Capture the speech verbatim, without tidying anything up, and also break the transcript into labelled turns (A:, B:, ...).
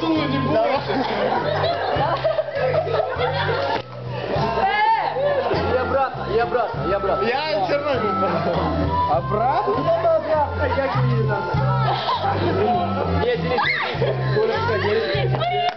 A: Танцуй, не бойся.
B: И обратно, и обратно, и обратно.
A: Я все равно.
B: Обратно? Нет, здесь.